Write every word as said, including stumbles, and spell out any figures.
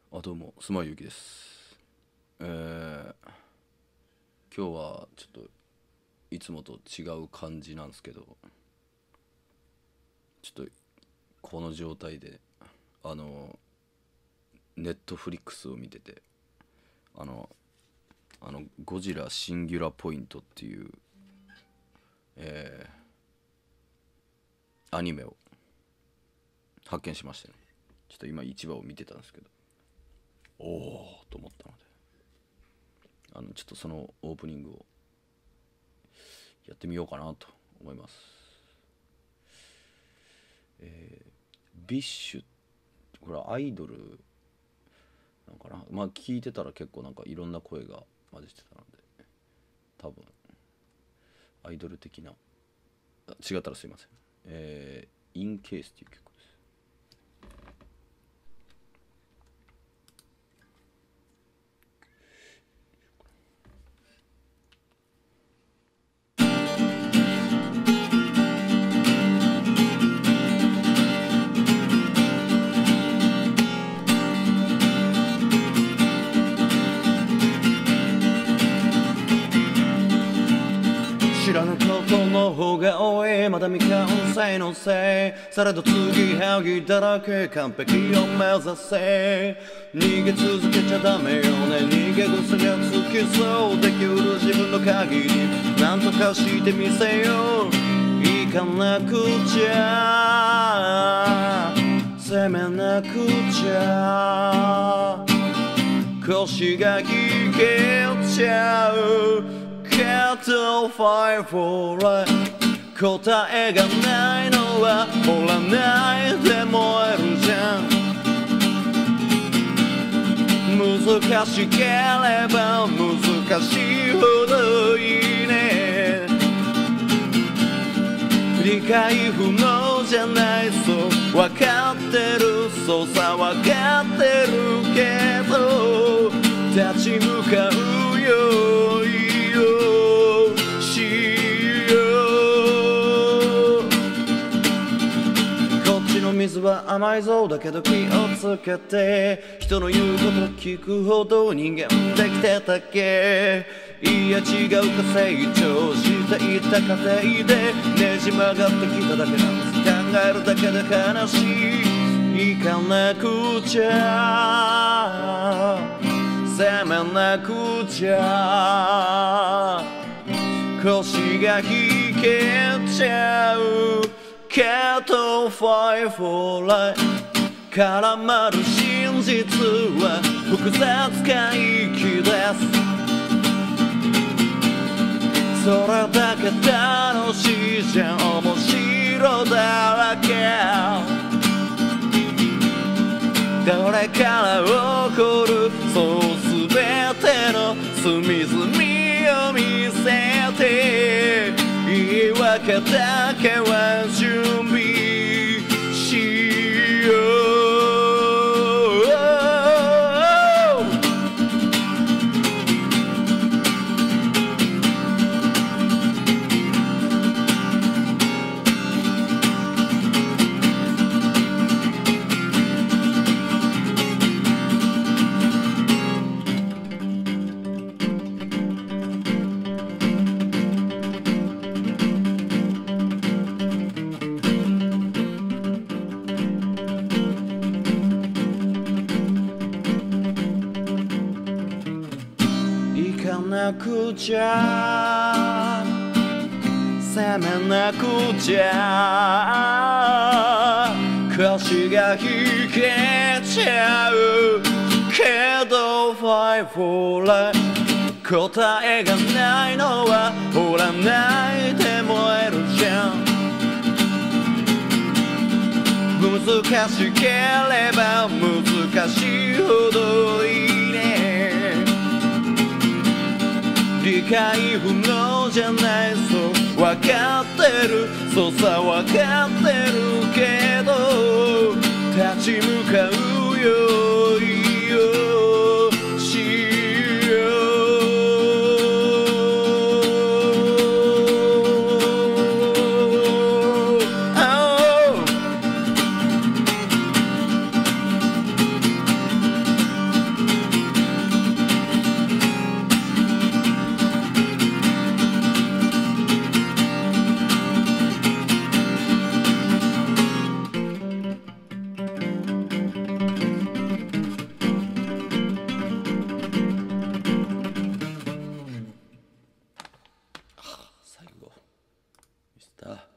あ、どうも、すまゆきです。えー、今日はちょっといつもと違う感じなんですけど、ちょっとこの状態であのネットフリックスを見てて、あのあのゴジラシンギュラポイントっていう、えー、アニメを発見しましたね。ちょっと今一話を見てたんですけど、おおと思ったので、あのちょっとそのオープニングをやってみようかなと思います。えー、ビッシュ、これはアイドルなのかな。まあ聞いてたら結構なんかいろんな声が混じってたので、多分アイドル的な、違ったらすいません。えー、インケースっていう曲です。知らぬことの方が多い、まだ未完成のせい、されど次はぎだらけ、完璧を目指せ。逃げ続けちゃダメよね、逃げ癖がつきそう、できうる自分の限りなんとかしてみせよう。行かなくちゃ、責めなくちゃ、腰が引けちゃうけど Fight for life、 答えがないのはほらないで燃えるじゃん。難しければ難しいほどいいね。理解不能じゃないそう分かってる、そうさ分かってるけど立ち向かうよいいよしよう。こっちの水は甘いぞ、だけど気をつけて、人の言うこと聞くほど人間できてたっけ。いや違うか、成長していた過程でねじ曲がってきただけなんです。考えるだけで悲しい。行かなくちゃ、責めなくちゃ、腰が引けちゃうけど Fight for life、 絡まる真実は複雑回帰です。それだけ楽しいじゃん、面白だらけ。誰から起こるそうすべての隅々を見せて、言い訳だけは準備しよう。なくちゃ、責めなくちゃ、腰が引けちゃうけど Fight for life、 答えがないのはほらないで燃えるじゃん。難しければ難しいほどいいね。理解不能じゃないそう分かってる、そうさ分かってるけど立ち向かうよいいよしよう。 た。